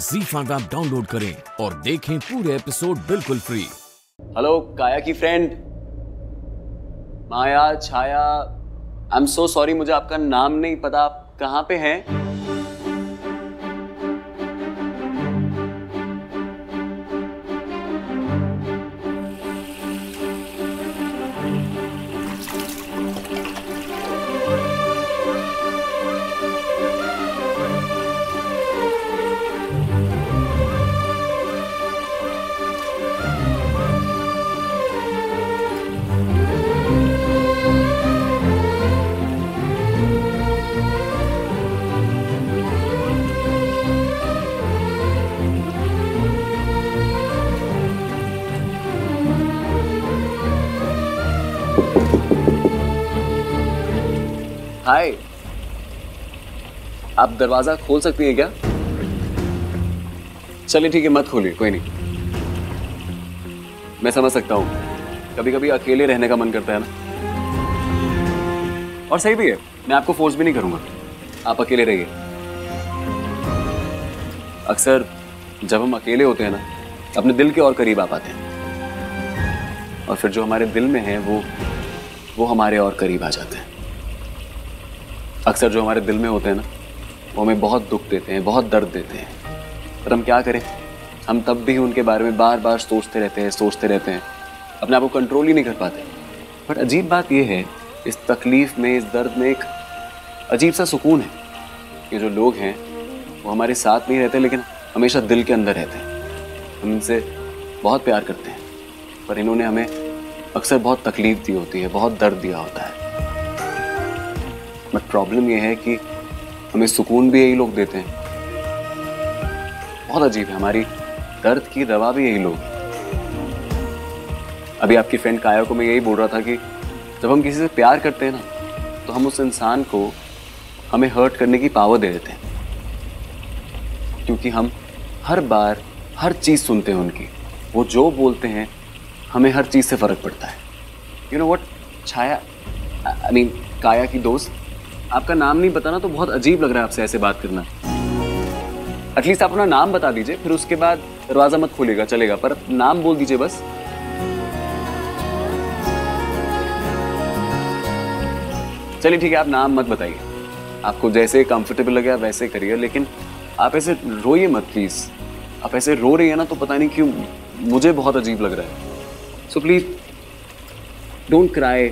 ZEE5 app download करें और देखें पूरे एपिसोड बिल्कुल फ्री। हेलो काया की friend Maya Chhaya, I am so sorry, मुझे आपका नाम नहीं पता, आप कहाँ पे हैं? हाय, आप दरवाजा खोल सकती हैं क्या? चलिए ठीक है, मत खोलिए, कोई नहीं। मैं समझ सकता हूँ, कभी कभी अकेले रहने का मन करता है ना, और सही भी है। मैं आपको फोर्स भी नहीं करूंगा, आप अकेले रहिए। अक्सर जब हम अकेले होते हैं ना, अपने दिल के और करीब आ पाते हैं, और फिर जो हमारे दिल में है वो हमारे और करीब आ जाते हैं। अक्सर जो हमारे दिल में होते हैं ना, वो हमें बहुत दुख देते हैं, बहुत दर्द देते हैं, पर हम क्या करें, हम तब भी उनके बारे में बार बार सोचते रहते हैं, अपने आप को कंट्रोल ही नहीं कर पाते। बट अजीब बात यह है, इस तकलीफ में, इस दर्द में एक अजीब सा सुकून है। ये जो लोग हैं वो हमारे साथ नहीं रहते, लेकिन हमेशा दिल के अंदर रहते हैं। हम इनसे बहुत प्यार करते हैं, पर इन्होंने हमें अक्सर बहुत तकलीफ दी होती है, बहुत दर्द दिया होता है। बट प्रॉब्लम यह है कि हमें सुकून भी यही लोग देते हैं। बहुत अजीब है, हमारी दर्द की दवा भी यही लोग। अभी आपकी फ्रेंड काया को मैं यही बोल रहा था कि जब हम किसी से प्यार करते हैं ना, तो हम उस इंसान को हमें हर्ट करने की पावर दे देते हैं, क्योंकि हम हर बार हर चीज़ सुनते हैं उनकी। वो जो बोलते हैं हमें हर चीज़ से फ़र्क पड़ता है। You know what Chhaya, I mean Kaya की दोस्त, आपका नाम नहीं बताना तो बहुत अजीब लग रहा है आपसे ऐसे बात करना। एटलीस्ट आप अपना नाम बता दीजिए, फिर उसके बाद दरवाजा मत खोलिएगा, चलेगा, पर नाम बोल दीजिए बस। चलिए ठीक है, आप नाम मत बताइए, आपको जैसे कंफर्टेबल लगे आप वैसे करिए, लेकिन आप ऐसे रोइए मत प्लीज। आप ऐसे रो रही है ना, तो पता नहीं क्यों मुझे बहुत अजीब लग रहा है। So please don't cry.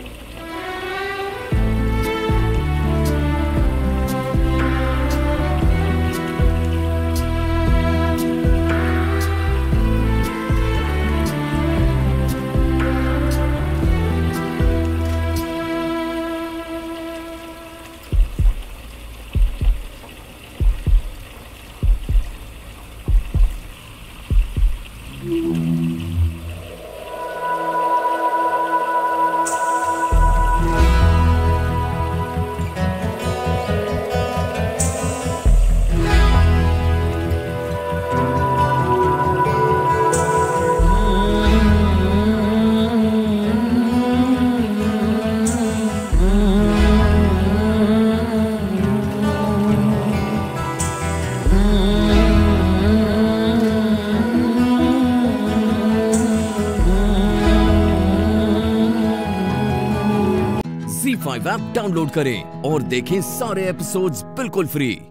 ZEE5 app download करें और देखें सारे एपिसोड्स बिल्कुल फ्री।